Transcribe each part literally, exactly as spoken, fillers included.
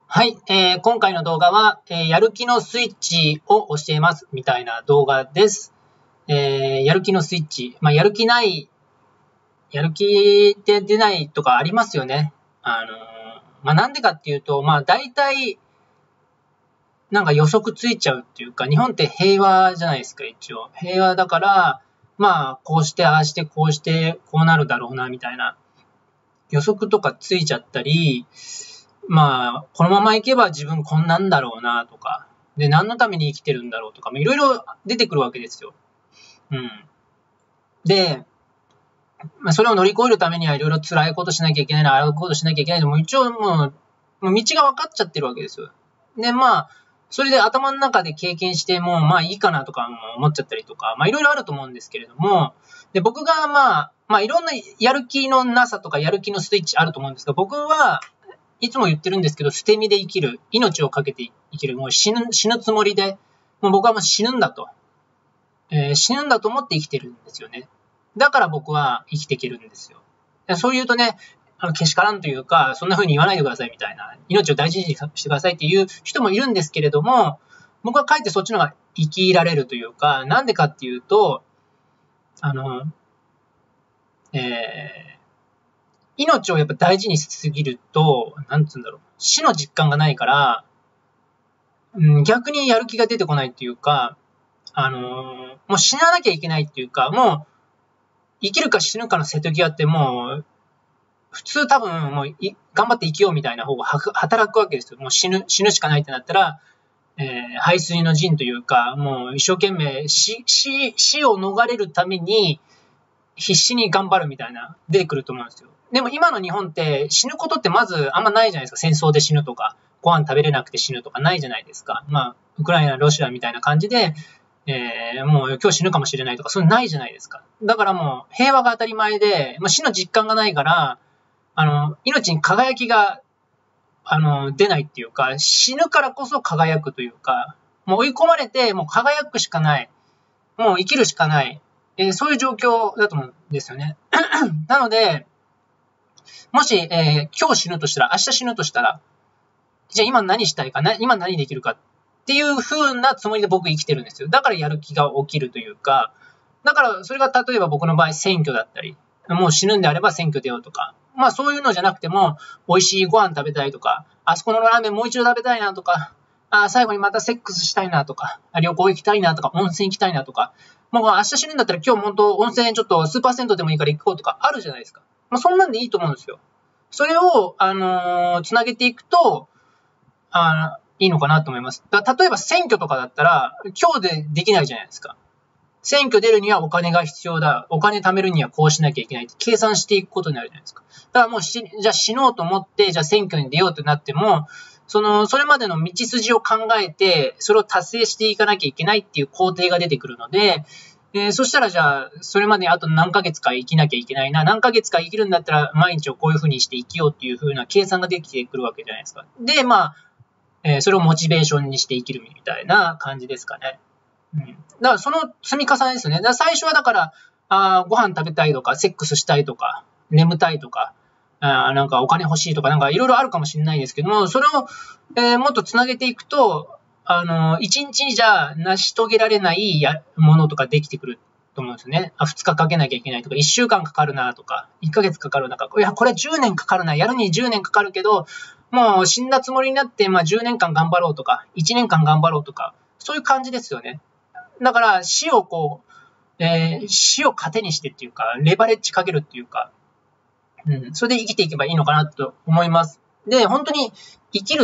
はい、えー、今回の動画は、えー、やる気のスイッチを教えますみたいな動画です。えー、やる気のスイッチ。まあ、やる気ない、やる気って出ないとかありますよね。あのー、まあ、なんでかっていうと、まあ、大体、なんか予測ついちゃうっていうか、日本って平和じゃないですか、一応。平和だから、まあ、こうして、ああして、こうして、こうなるだろうな、みたいな。予測とかついちゃったり、まあ、このままいけば自分こんなんだろうなとか、で、何のために生きてるんだろうとか、いろいろ出てくるわけですよ。うん。で、まあ、それを乗り越えるためにはいろいろ辛いことしなきゃいけないな、ああいうことしなきゃいけないでも、一応もう、もう道が分かっちゃってるわけですよ。で、まあ、それで頭の中で経験しても、まあいいかなとか思っちゃったりとか、まあいろいろあると思うんですけれども、で、僕がまあ、まあいろんなやる気のなさとかやる気のスイッチあると思うんですが、僕はいつも言ってるんですけど、捨て身で生きる、命をかけて生きる、もう死ぬ、死ぬつもりで、もう僕はもう死ぬんだと、えー、死ぬんだと思って生きてるんですよね。だから僕は生きていけるんですよ。そう言うとね、あのけしからんというか、そんな風に言わないでくださいみたいな、命を大事にしてくださいっていう人もいるんですけれども、僕はかえってそっちの方が生きられるというか、なんでかっていうと、あの、えー、命をやっぱ大事にしすぎると、なんつうんだろう、死の実感がないから、うん、逆にやる気が出てこないっていうか、あのー、もう死ななきゃいけないっていうか、もう生きるか死ぬかの瀬戸際ってもう、普通多分もう頑張って生きようみたいな方が働くわけですよ。もう死ぬ、死ぬしかないってなったら、えー、背水の陣というか、もう一生懸命死、死、死を逃れるために必死に頑張るみたいな、出てくると思うんですよ。でも今の日本って死ぬことってまずあんまないじゃないですか。戦争で死ぬとか、ご飯食べれなくて死ぬとかないじゃないですか。まあ、ウクライナ、ロシアみたいな感じで、えー、もう今日死ぬかもしれないとか、そういうのないじゃないですか。だからもう平和が当たり前で、まあ、死の実感がないから、あの、命に輝きが、あの、出ないっていうか、死ぬからこそ輝くというか、もう追い込まれて、もう輝くしかない。もう生きるしかない。えー、そういう状況だと思うんですよね。なので、もし、えー、今日死ぬとしたら、明日死ぬとしたら、じゃあ今何したいかな、今何できるかっていう風なつもりで僕生きてるんですよ。だからやる気が起きるというか、だからそれが例えば僕の場合選挙だったり、もう死ぬんであれば選挙出ようとか、まあそういうのじゃなくても、美味しいご飯食べたいとか、あそこのラーメンもう一度食べたいなとか、あ最後にまたセックスしたいなとか、旅行行きたいなとか、温泉行きたいなとか、もう明日死ぬんだったら今日本当温泉ちょっと数パーセントでもいいから行こうとかあるじゃないですか。まあそんなんでいいと思うんですよ。それを、あのー、つなげていくと、あいいのかなと思います。だ例えば選挙とかだったら、今日でできないじゃないですか。選挙出るにはお金が必要だ。お金貯めるにはこうしなきゃいけないって計算していくことになるじゃないですか。だからもうし、じゃあ死のうと思って、じゃあ選挙に出ようとなっても、その、それまでの道筋を考えて、それを達成していかなきゃいけないっていう工程が出てくるので、えー、そしたらじゃあ、それまであと何ヶ月か生きなきゃいけないな。何ヶ月か生きるんだったら、毎日をこういう風にして生きようっていう風な計算ができてくるわけじゃないですか。で、まあ、えー、それをモチベーションにして生きるみたいな感じですかね。うん、だからその積み重ねですね。だから最初はだから、あご飯食べたいとか、セックスしたいとか、眠たいとか、あなんかお金欲しいとか、なんかいろいろあるかもしれないですけども、それを、えー、もっとつなげていくと、あの、一日にじゃ成し遂げられないやものとかできてくると思うんですよね。あ、二日かけなきゃいけないとか、一週間かかるなとか、一ヶ月かかるなとか、いや、これ十年かかるな、やるに十年かかるけど、もう死んだつもりになって、まあ十年間頑張ろうとか、一年間頑張ろうとか、そういう感じですよね。だから死をこう、えー、死を糧にしてっていうか、レバレッジかけるっていうか、うん、それで生きていけばいいのかなと思います。で、本当に生きるって、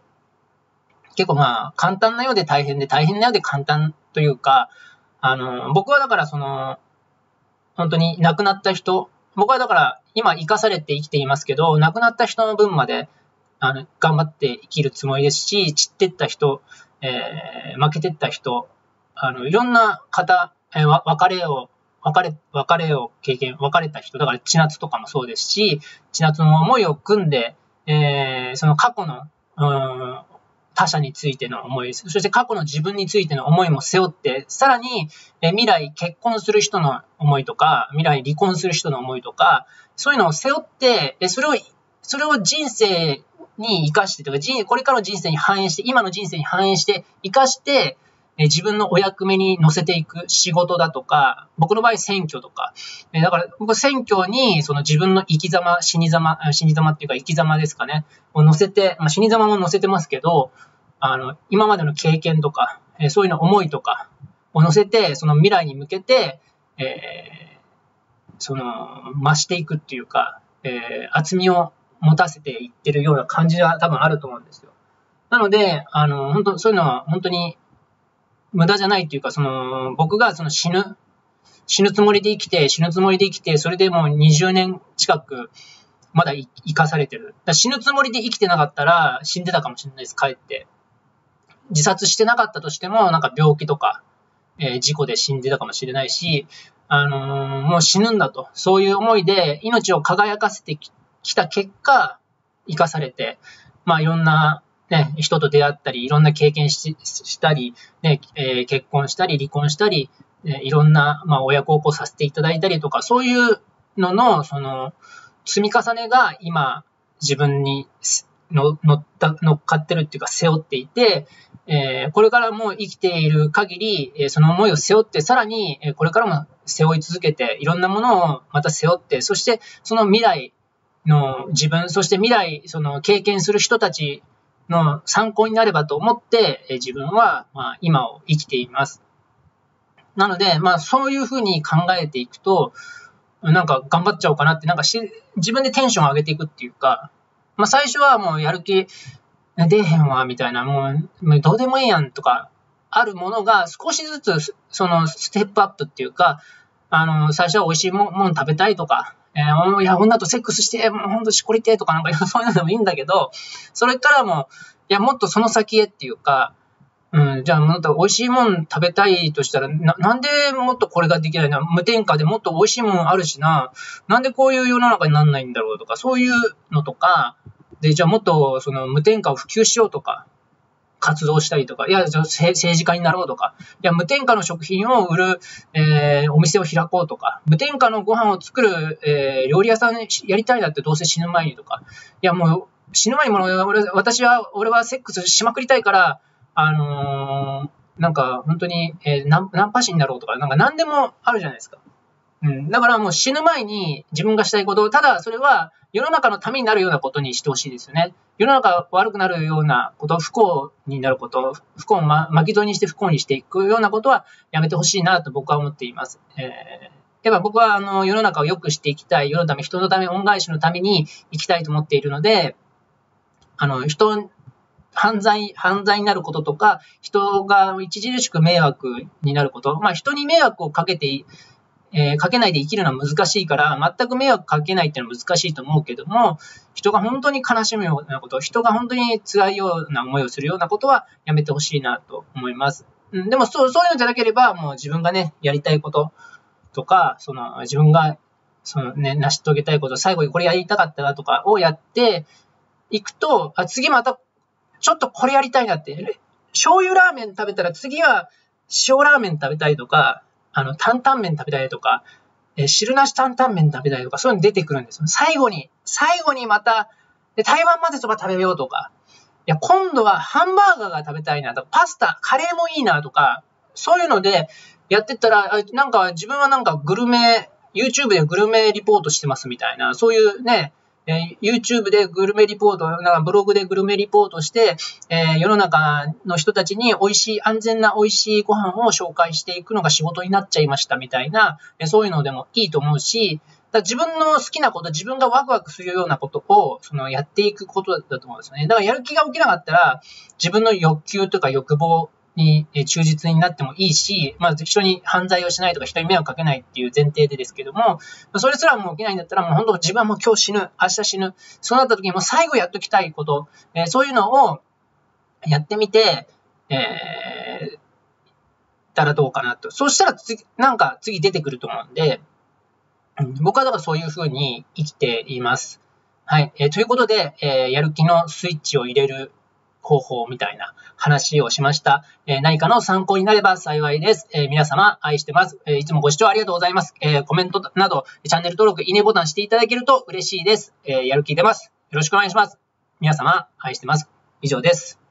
結構まあ、簡単なようで大変で、大変なようで簡単というか、あの、僕はだからその、本当に亡くなった人、僕はだから今生かされて生きていますけど、亡くなった人の分まで、あの、頑張って生きるつもりですし、散ってった人、えー、負けてった人、あの、いろんな方、えー、別れを、別れ、別れを経験、別れた人、だから千夏とかもそうですし、千夏の思いを組んで、えー、その過去の、うん、他者についての思い、そして過去の自分についての思いも背負って、さらに、え未来結婚する人の思いとか、未来離婚する人の思いとか、そういうのを背負って、それを、それを人生に生かしてというか、人これからの人生に反映して、今の人生に反映して生かして、え自分のお役目に乗せていく仕事だとか、僕の場合選挙とか、えだから僕選挙にその自分の生き様、死に様、死に様っていうか生き様ですかね、を乗せて、まあ、死に様も乗せてますけど、あの、今までの経験とか、えそういうの思いとかを乗せて、その未来に向けて、えー、その、増していくっていうか、えー、厚みを持たせていってるような感じが多分あると思うんですよ。なので、あの、本当そういうのは本当に無駄じゃないっていうか、その、僕がその死ぬ、死ぬつもりで生きて、死ぬつもりで生きて、それでもうにじゅうねん近く、まだ生かされてる。だ死ぬつもりで生きてなかったら、死んでたかもしれないです、帰って。自殺してなかったとしても、なんか病気とか、えー、事故で死んでたかもしれないし、あのー、もう死ぬんだと。そういう思いで、命を輝かせてきた結果、生かされて、まあいろんな、ね、人と出会ったり、いろんな経験 し, したり、ねえー、結婚したり、離婚したり、ね、いろんな、まあ、親孝行させていただいたりとか、そういうのの、その、積み重ねが今、自分にの乗った乗っかってるっていうか、背負っていて、えー、これからも生きている限り、えー、その思いを背負って、さらに、えー、これからも背負い続けて、いろんなものをまた背負って、そして、その未来の自分、そして未来、その経験する人たち、の参考になればと思って、え自分は、まあ、今を生きています。なので、まあ、そういうふうに考えていくと、なんか頑張っちゃおうかなって、なんかし自分でテンションを上げていくっていうか、まあ、最初はもうやる気出えへんわ、みたいな、もう、もうどうでもいいやんとか、あるものが少しずつ、そのステップアップっていうか、あの、最初は美味しいもの食べたいとか、えー、いや、女とセックスして、もうほんとしこりてとかなんかそういうのでもいいんだけど、それからも、いや、もっとその先へっていうか、うん、じゃあもっと美味しいもん食べたいとしたら、な、なんでもっとこれができないな、無添加でもっと美味しいもんあるしな、なんでこういう世の中にならないんだろうとか、そういうのとか、で、じゃあもっとその無添加を普及しようとか、活動したりとか、いや、政治家になろうとか、いや、無添加の食品を売る、えー、お店を開こうとか、無添加のご飯を作る、えー、料理屋さんやりたいなってどうせ死ぬ前にとか、いや、もう死ぬ前にも俺、私は、俺はセックスしまくりたいから、あのー、なんか本当に、えー、ナン、ナンパ師になろうとか、なんか何でもあるじゃないですか。うん、だからもう死ぬ前に自分がしたいことを、ただそれは世の中のためになるようなことにしてほしいですよね。世の中悪くなるようなこと、不幸になること、不幸を巻き添えにして不幸にしていくようなことはやめてほしいなと僕は思っています。えー、やっぱ僕はあの世の中を良くしていきたい、世のため、人のため、恩返しのために生きたいと思っているので、あの人、犯罪、犯罪になることとか、人が著しく迷惑になること、まあ人に迷惑をかけてえー、かけないで生きるのは難しいから、全く迷惑かけないっていうのは難しいと思うけども、人が本当に悲しむようなこと、人が本当に辛いような思いをするようなことはやめてほしいなと思います。うん、でもそう、そういうのじゃなければ、もう自分がね、やりたいこととか、その自分がそのね、成し遂げたいこと、最後にこれやりたかったなとかをやっていくと、あ、次またちょっとこれやりたいなって、醤油ラーメン食べたら次は塩ラーメン食べたいとか、あの、担々麺食べたいとか、えー、汁なし担々麺食べたいとか、そういうの出てくるんですよ。最後に、最後にまた、で台湾まぜそば食べようとか、いや、今度はハンバーガーが食べたいなとか、パスタ、カレーもいいなとか、そういうのでやってったら、なんか自分はなんかグルメ、YouTube でグルメリポートしてますみたいな、そういうね、えー、YouTube でグルメリポート、なんかブログでグルメリポートして、えー、世の中の人たちに美味しい、安全な美味しいご飯を紹介していくのが仕事になっちゃいましたみたいな、えー、そういうのでもいいと思うし、だ自分の好きなこと、自分がワクワクするようなことをそのやっていくことだと思うんですよね。だからやる気が起きなかったら、自分の欲求とか欲望に忠実になってもいいし、まあ、人に犯罪をしないとか人に迷惑かけないっていう前提でですけども、それすらも起きないんだったらもう本当自分はもう今日死ぬ、明日死ぬ、そうなった時にもう最後やっときたいこと、えー、そういうのをやってみて、えー、たらどうかなと。そうしたら次、なんか次出てくると思うんで、僕はだからそういうふうに生きています。はい。えー、ということで、えー、やる気のスイッチを入れる方法みたいな話をしました。えー、何かの参考になれば幸いです。えー、皆様愛してます、えー。いつもご視聴ありがとうございます。えー、コメントなど、チャンネル登録、いいねボタンしていただけると嬉しいです。えー、やる気出ます。よろしくお願いします。 皆様、愛してます。以上です。